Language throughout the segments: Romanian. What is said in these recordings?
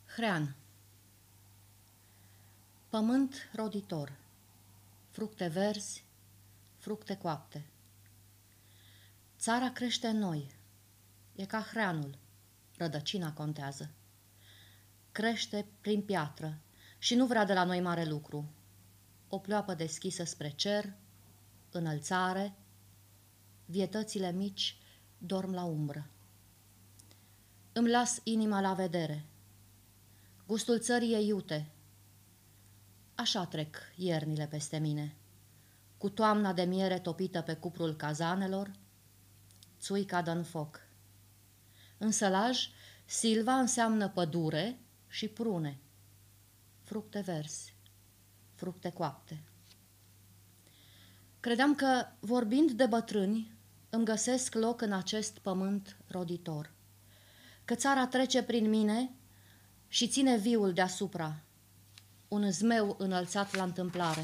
Hrean. Pământ roditor, fructe verzi, fructe coapte. Țara crește în noi, e ca hreanul, rădăcina contează. Crește prin piatră și nu vrea de la noi mare lucru. O pleoapă deschisă spre cer, înălțare, vietățile mici dorm la umbră. Îmi las inima la vedere, gustul țării e iute. Așa trec iernile peste mine, cu toamna de miere topită pe cuprul cazanelor, țuica dă-n foc. În sălaj, silva înseamnă pădure și prune, fructe verzi, fructe coapte. Credeam că, vorbind de bătrâni, îmi găsesc loc în acest pământ roditor, că țara trece prin mine și ține viul deasupra, un zmeu înălțat la întâmplare.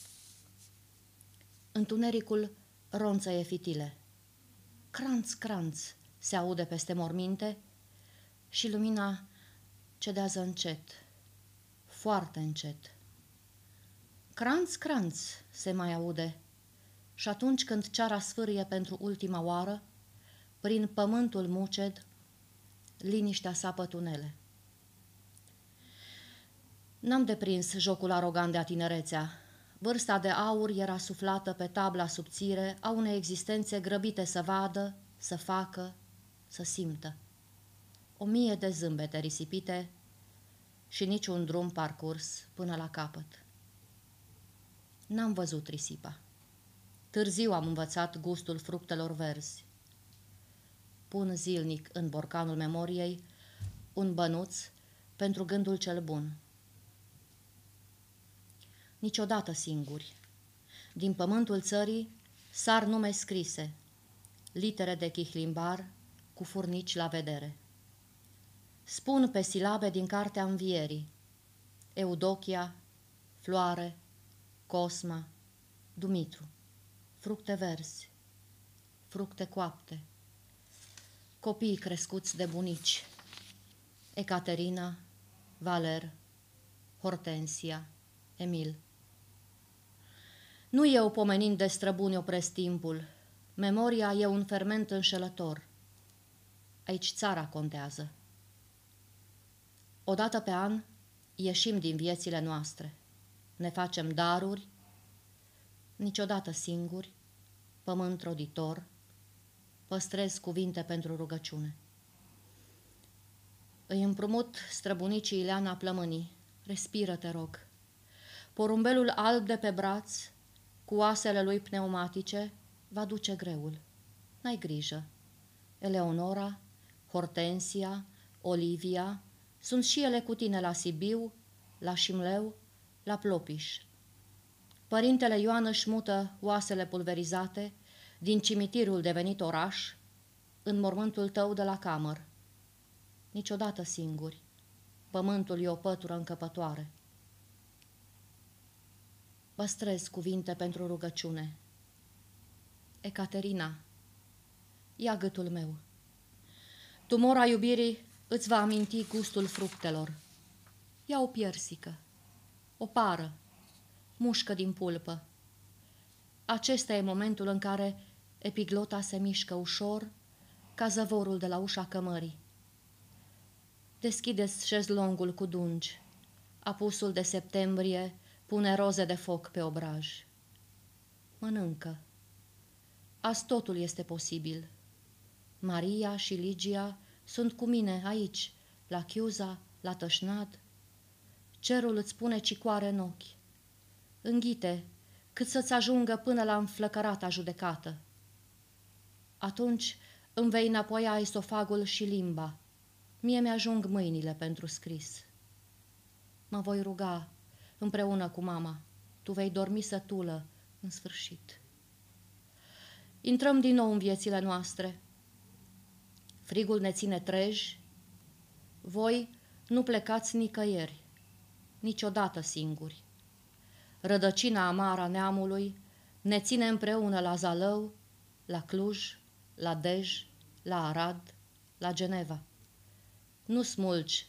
Întunericul ronțăie fitile. Cranț, cranț se aude peste morminte și lumina cedează încet, foarte încet. Cranț, cranț se mai aude și atunci când ceara sfârie pentru ultima oară, prin pământul muced, liniștea sapă tunele. N-am deprins jocul arogant de-a tinerețea. Vârsta de aur era suflată pe tabla subțire a unei existențe grăbite să vadă, să facă, să simtă. 1000 de zâmbete risipite și niciun drum parcurs până la capăt. N-am văzut risipa. Târziu am învățat gustul fructelor verzi. Pun zilnic în borcanul memoriei un bănuț pentru gândul cel bun. Niciodată singuri. Din pământul țării sar nume scrise, litere de chihlimbar cu furnici la vedere. Spun pe silabe din cartea învierii, Eudochia, Floare, Cosma, Dumitru, fructe verzi, fructe coapte, copii crescuți de bunici, Ecaterina, Valer, Hortensia, Emil. Nu eu pomenind de străbuni opresc timpul, memoria e un ferment înșelător. Aici țara contează. Odată pe an ieșim din viețile noastre, ne facem daruri, niciodată singuri, pământ roditor, păstrez cuvinte pentru rugăciune. Îi împrumut străbunicii Ileana plămânii, respiră, te rog. Porumbelul alb de pe braț, cu oasele lui pneumatice, va duce greul. N-ai grijă. Eleonora, Hortensia, Olivia, sunt și ele cu tine la Sibiu, la Șimleu, la Plopiș. Părintele Ioan își mută oasele pulverizate din cimitirul devenit oraș în mormântul tău de la Camăr. Niciodată singuri. Pământul e o pătură încăpătoare. Păstrez cuvinte pentru rugăciune. Ecaterina, ia gâtul meu. Tumora iubirii îți va aminti gustul fructelor. Ia o piersică, o pară, mușcă din pulpă. Acesta e momentul în care epiglota se mișcă ușor ca zăvorul de la ușa cămării. Deschideți șezlongul cu dungi. Apusul de septembrie pune roze de foc pe obraj. Mănâncă. Azi totul este posibil. Maria și Ligia sunt cu mine aici, la Chiuza, la Tășnad. Cerul îți pune cicoare în ochi. Înghite, cât să-ți ajungă până la înflăcărata judecată. Atunci îmi vei înapoia esofagul și limba. Mie mi-ajung mâinile pentru scris. Mă voi ruga împreună cu mama. Tu vei dormi sătulă în sfârșit. Intrăm din nou în viețile noastre. Frigul ne ține treji. Voi nu plecați nicăieri, niciodată singuri. Rădăcina amară a neamului ne ține împreună la Zalău, la Cluj, la Dej, la Arad, la Geneva. Nu smulgi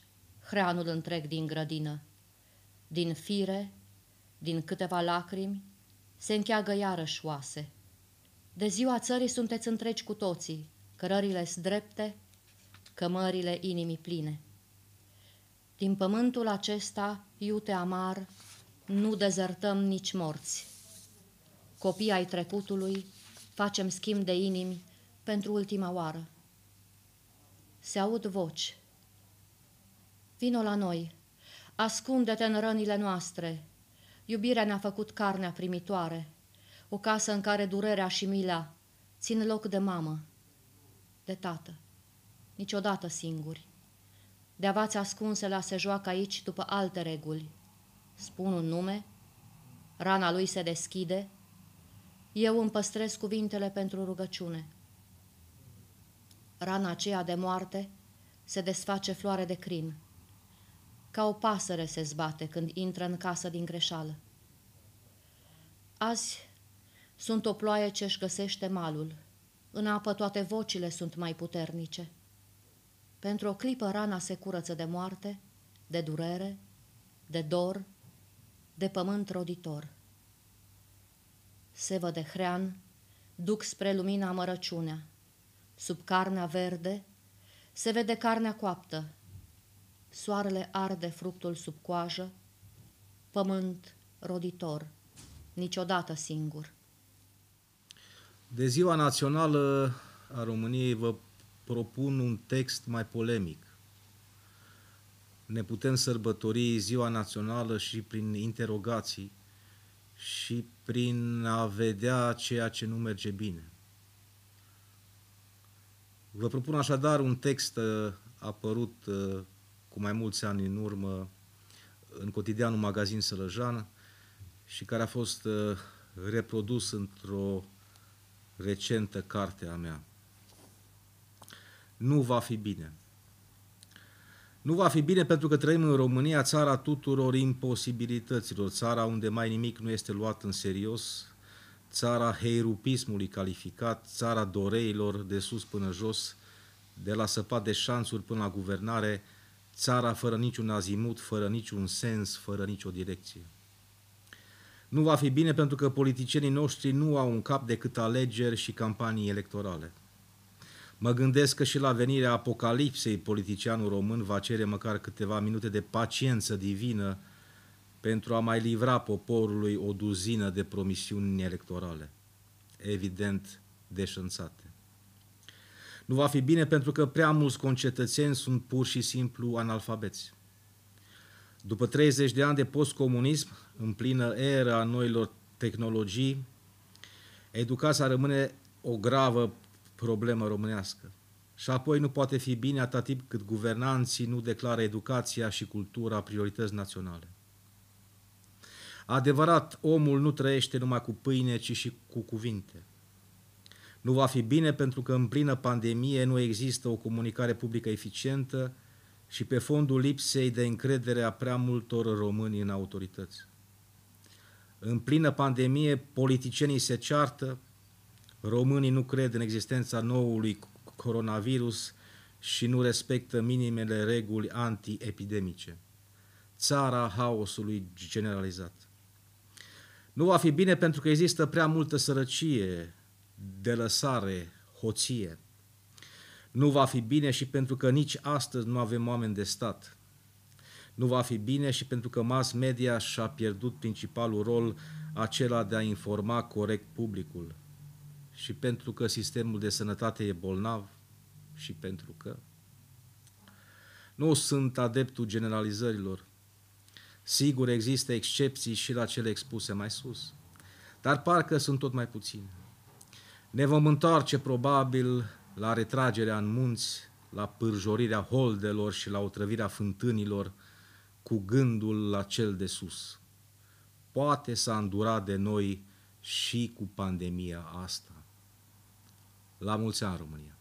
hreanul întreg din grădină. Din fire, din câteva lacrimi, se încheagă iarăși oase. De ziua țării sunteți întregi cu toții, cărările-s drepte, cămările inimii pline. Din pământul acesta, iute amar, nu dezertăm nici morți. Copii ai trecutului, facem schimb de inimi pentru ultima oară. Se aud voci. Vino la noi, ascunde-te în rănile noastre. Iubirea ne-a făcut carnea primitoare, o casă în care durerea și mila țin loc de mamă, de tată, niciodată singuri. De-avați ascunse la se joacă aici după alte reguli. Spun un nume, rana lui se deschide, eu îmi păstrez cuvintele pentru rugăciune. Rana aceea de moarte se desface floare de crin. Ca o pasăre se zbate când intră în casă din greșeală. Azi sunt o ploaie ce-și găsește malul. În apă toate vocile sunt mai puternice. Pentru o clipă rana se curăță de moarte, de durere, de dor, de pământ roditor. Sevă de hrean duc spre lumina amărăciunea. Sub carnea verde se vede carnea coaptă. Soarele arde fructul sub coajă, pământ roditor, niciodată singur. De Ziua Națională a României vă propun un text mai polemic. Ne putem sărbători Ziua Națională și prin interogații și prin a vedea ceea ce nu merge bine. Vă propun așadar un text apărut cu mai mulți ani în urmă în cotidianul Magazin Sălăjan și care a fost reprodus într-o recentă carte a mea. Nu va fi bine. Nu va fi bine pentru că trăim în România, țara tuturor imposibilităților, țara unde mai nimic nu este luat în serios, țara heirupismului calificat, țara doreilor de sus până jos, de la săpat de șanțuri până la guvernare, țara fără niciun azimut, fără niciun sens, fără nicio direcție. Nu va fi bine pentru că politicienii noștri nu au în cap decât alegeri și campanii electorale. Mă gândesc că și la venirea apocalipsei politicianul român va cere măcar câteva minute de paciență divină pentru a mai livra poporului o duzină de promisiuni electorale, evident deșanțate. Nu va fi bine pentru că prea mulți concetățeni sunt pur și simplu analfabeți. După 30 de ani de postcomunism, în plină era noilor tehnologii, educația rămâne o gravă problemă românească. Și apoi nu poate fi bine atât timp cât guvernanții nu declară educația și cultura priorități naționale. Adevărat, omul nu trăiește numai cu pâine, ci și cu cuvinte. Nu va fi bine pentru că în plină pandemie nu există o comunicare publică eficientă și pe fondul lipsei de încredere a prea multor români în autorități. În plină pandemie, politicienii se ceartă, românii nu cred în existența noului coronavirus și nu respectă minimele reguli antiepidemice. Țara haosului generalizat. Nu va fi bine pentru că există prea multă sărăcie, delăsare, hoție. Nu va fi bine și pentru că nici astăzi nu avem oameni de stat. Nu va fi bine și pentru că mass media și-a pierdut principalul rol, acela de a informa corect publicul. Și pentru că sistemul de sănătate e bolnav și pentru că nu sunt adeptul generalizărilor. Sigur, există excepții și la cele expuse mai sus, dar parcă sunt tot mai puține. Ne vom întoarce probabil la retragerea în munți, la pârjorirea holdelor și la otrăvirea fântânilor cu gândul la cel de sus. Poate s-a îndurat de noi și cu pandemia asta. La mulți ani, România!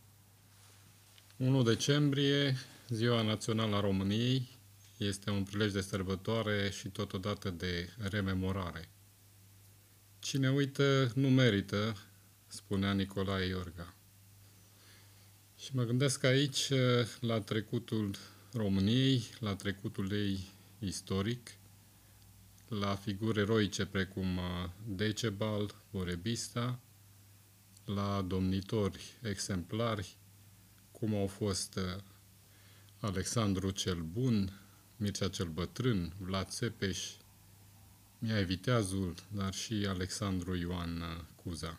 1 decembrie, Ziua Națională a României, este un prilej de sărbătoare și totodată de rememorare. Cine uită, nu merită, spunea Nicolae Iorga. Și mă gândesc aici la trecutul României, la trecutul ei istoric, la figuri eroice precum Decebal, Borebista, la domnitori exemplari, cum au fost Alexandru cel Bun, Mircea cel Bătrân, Vlad Țepeș, Mihai Viteazul, dar și Alexandru Ioan Cuza.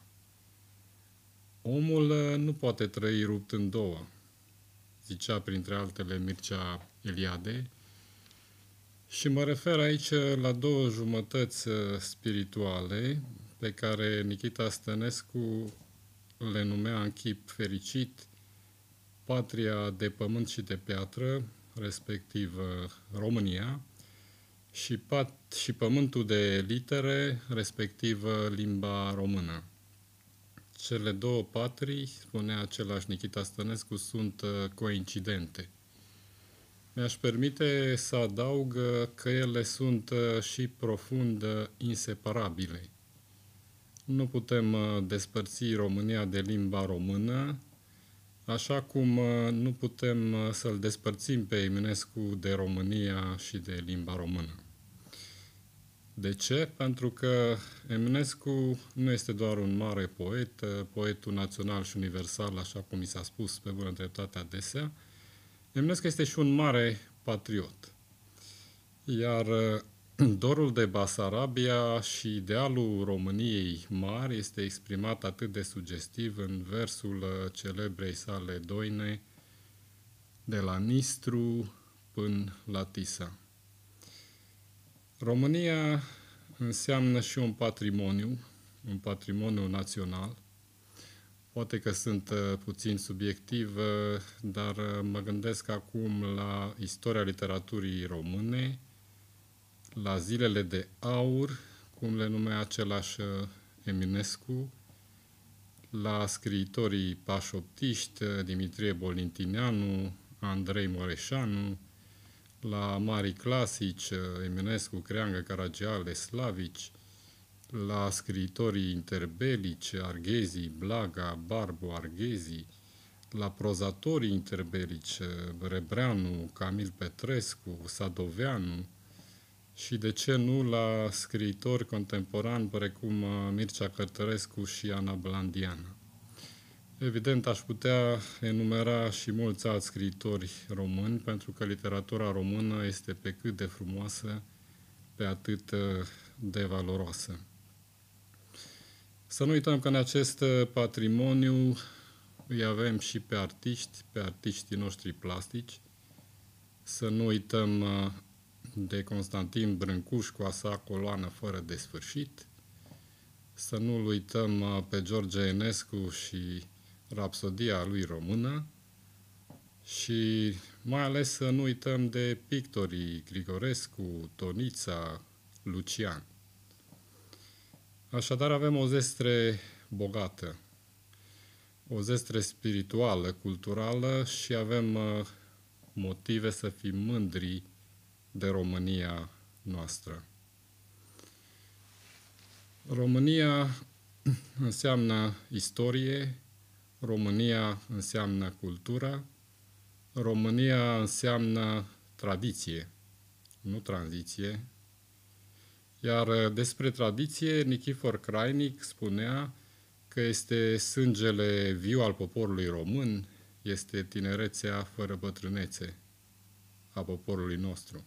Omul nu poate trăi rupt în două, zicea printre altele Mircea Eliade, și mă refer aici la două jumătăți spirituale pe care Nichita Stănescu le numea în chip fericit patria de pământ și de piatră, respectiv România, și pământul de litere, respectiv limba română. Cele două patrii, spunea același Nichita Stănescu, sunt coincidente. Mi-aș permite să adaug că ele sunt și profund inseparabile. Nu putem despărți România de limba română, așa cum nu putem să-l despărțim pe Eminescu de România și de limba română. De ce? Pentru că Eminescu nu este doar un mare poet, poetul național și universal, așa cum mi s-a spus pe bună dreptate adesea. Eminescu este și un mare patriot. Iar dorul de Basarabia și idealul României mari este exprimat atât de sugestiv în versul celebrei sale doine de la Nistru până la Tisa. România înseamnă și un patrimoniu național. Poate că sunt puțin subiectiv, dar mă gândesc acum la istoria literaturii române, la zilele de aur, cum le numea același Eminescu, la scriitorii pașoptiști, Dimitrie Bolintineanu, Andrei Mureșanu, la marii clasici, Eminescu, Creangă, Caragiale, Slavici, la scriitorii interbelici, Arghezi, Blaga, Barbu, Arghezi, la prozatorii interbelici, Rebreanu, Camil Petrescu, Sadoveanu și, de ce nu, la scriitori contemporani precum Mircea Cărtărescu și Ana Blandiana. Evident, aș putea enumera și mulți alți scriitori români, pentru că literatura română este pe cât de frumoasă, pe atât de valoroasă. Să nu uităm că în acest patrimoniu îi avem și pe artiștii noștri plastici. Să nu uităm de Constantin Brâncuș cu a sa coloană fără de sfârșit. Să nu uităm pe George Enescu și Rapsodia lui română. Și mai ales să nu uităm de pictorii Grigorescu, Tonița, Lucian. Așadar avem o zestre bogată, o zestre spirituală, culturală și avem motive să fim mândri de România noastră. România înseamnă istorie, România înseamnă cultură, România înseamnă tradiție, nu tranziție. Iar despre tradiție, Nichifor Crainic spunea că este sângele viu al poporului român, este tinerețea fără bătrânețe a poporului nostru.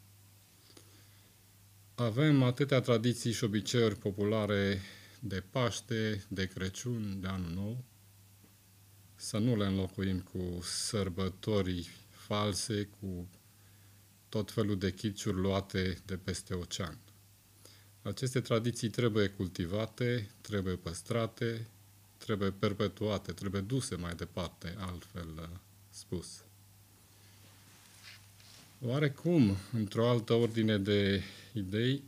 Avem atâtea tradiții și obiceiuri populare de Paște, de Crăciun, de Anul Nou, să nu le înlocuim cu sărbători false, cu tot felul de chiciuri luate de peste ocean. Aceste tradiții trebuie cultivate, trebuie păstrate, trebuie perpetuate, trebuie duse mai departe, altfel spus. Oarecum, într-o altă ordine de idei,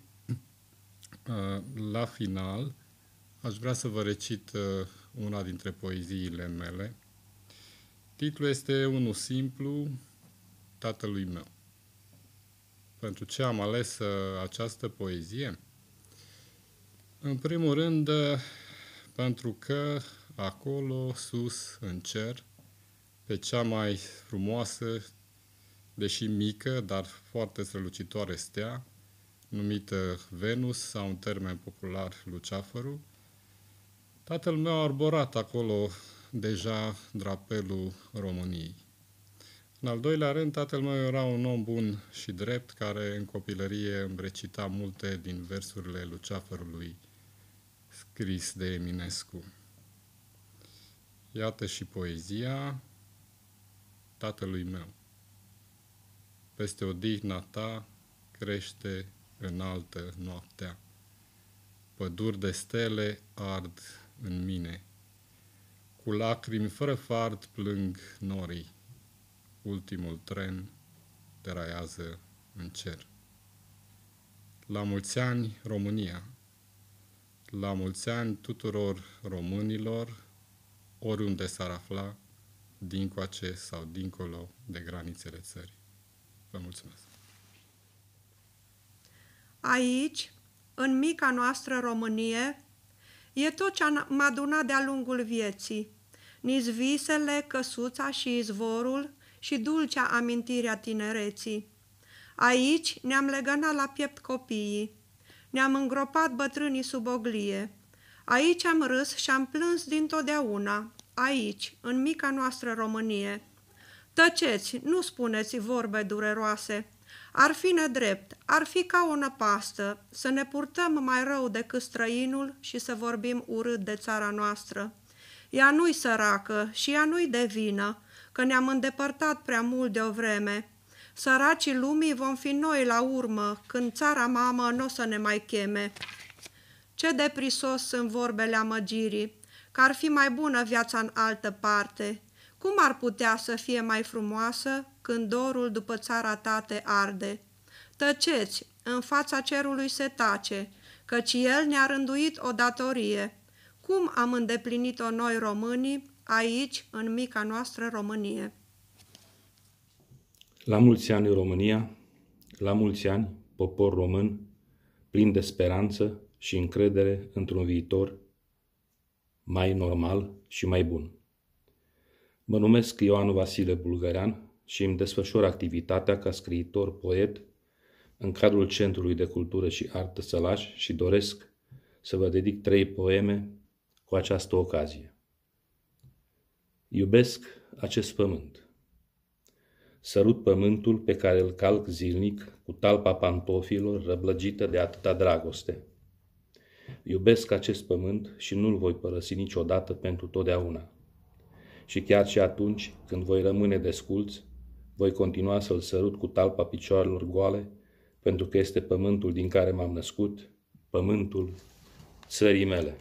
la final, aș vrea să vă recit una dintre poeziile mele. Titlul este unul simplu, Tatălui meu. Pentru ce am ales această poezie? În primul rând, pentru că acolo, sus, în cer, pe cea mai frumoasă deși mică, dar foarte strălucitoare stea, numită Venus sau în termen popular Luceafărul. Tatăl meu a arborat acolo deja drapelul României. În al doilea rând, tatăl meu era un om bun și drept, care în copilărie îmi recita multe din versurile Luceafărului scris de Eminescu. Iată și poezia tatălui meu. Peste odihna ta crește înaltă noaptea. Păduri de stele ard în mine. Cu lacrimi fără fard plâng norii. Ultimul tren deraiază în cer. La mulți ani, România! La mulți ani tuturor românilor, oriunde s-ar afla, dincoace sau dincolo de granițele țării. Vă mulțumesc! Aici, în mica noastră Românie, e tot ce am adunat de-a lungul vieții, nici visele, căsuța și izvorul și dulcea amintirea tinereții. Aici ne-am legănat la piept copiii, ne-am îngropat bătrânii sub oglie. Aici am râs și am plâns dintotdeauna, aici, în mica noastră Românie. Tăceți, nu spuneți vorbe dureroase. Ar fi nedrept, ar fi ca o năpastă, să ne purtăm mai rău decât străinul și să vorbim urât de țara noastră. Ea nu-i săracă și ea nu-i de vină, că ne-am îndepărtat prea mult de o vreme. Săracii lumii vom fi noi la urmă, când țara mamă n-o să ne mai cheme. Ce deprisos sunt vorbele amăgirii, că ar fi mai bună viața în altă parte. Cum ar putea să fie mai frumoasă când dorul după țara ta te arde? Tăceți, în fața cerului se tace, căci el ne-a rânduit o datorie. Cum am îndeplinit-o noi românii aici, în mica noastră Românie? La mulți ani România, la mulți ani popor român, plin de speranță și încredere într-un viitor mai normal și mai bun. Mă numesc Ioan Vasile Bulgărean și îmi desfășor activitatea ca scriitor poet în cadrul Centrului de Cultură și Artă Sălaș și doresc să vă dedic 3 poeme cu această ocazie. Iubesc acest pământ. Sărut pământul pe care îl calc zilnic cu talpa pantofilor răblăgită de atâta dragoste. Iubesc acest pământ și nu-l voi părăsi niciodată pentru totdeauna. Și chiar și atunci când voi rămâne desculț, voi continua să-l sărut cu talpa picioarelor goale, pentru că este pământul din care m-am născut, pământul țării mele.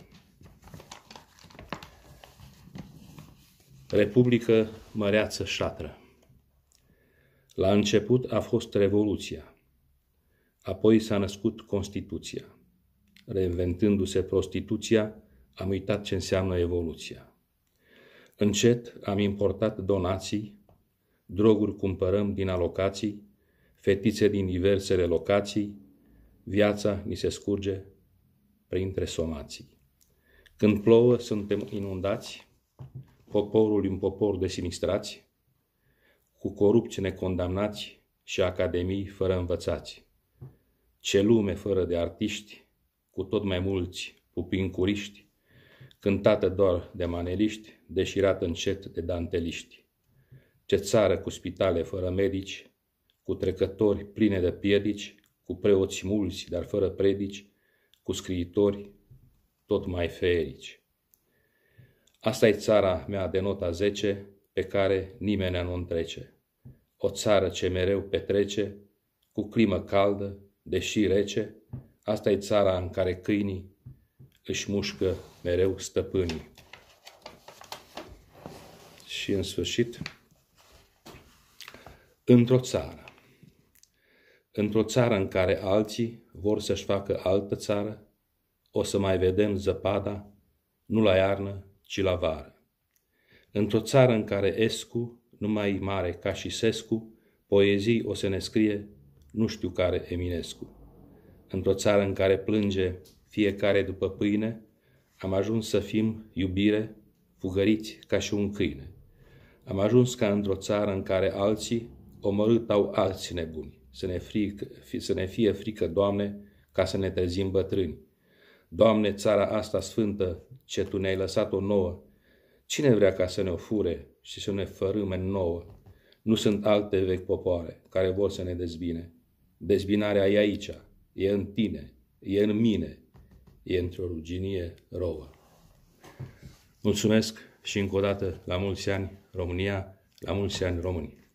Republică măreață șatră. La început a fost Revoluția, apoi s-a născut Constituția. Reinventându-se prostituția, am uitat ce înseamnă evoluția. Încet am importat donații, droguri cumpărăm din alocații, fetițe din diversele locații, viața ni se scurge printre somații. Când plouă, suntem inundați, poporul e un popor de sinistrați, cu corupți necondamnați și academii fără învățați. Ce lume fără de artiști, cu tot mai mulți pupincuriști, cântată doar de maneliști, deșirată încet de danteliști. Ce țară cu spitale fără medici, cu trecători pline de piedici, cu preoți mulți, dar fără predici, cu scriitori tot mai feerici. Asta-i țara mea de nota 10, pe care nimeni nu întrece. O țară ce mereu petrece, cu climă caldă, deși rece, asta-i țara în care câinii își mușcă mereu stăpânii. Și în sfârșit, într-o țară în care alții vor să-și facă altă țară, o să mai vedem zăpada, nu la iarnă, ci la vară. Într-o țară în care Escu nu mai mare ca și Sescu, poezii o să ne scrie nu știu care Eminescu. Într-o țară în care plânge fiecare după pâine, am ajuns să fim iubire, fugăriți ca și un câine. Am ajuns ca într-o țară în care alții omorât au alți nebuni. Să ne fie frică, Doamne, ca să ne trezim bătrâni. Doamne, țara asta sfântă, ce Tu ne-ai lăsat-o nouă, cine vrea ca să ne o fure și să ne fărâme nouă? Nu sunt alte vechi popoare care vor să ne dezbine. Dezbinarea e aici, e în tine, e în mine, e într-o ruginie rouă. Mulțumesc și încă o dată la mulți ani România, la mulți ani români.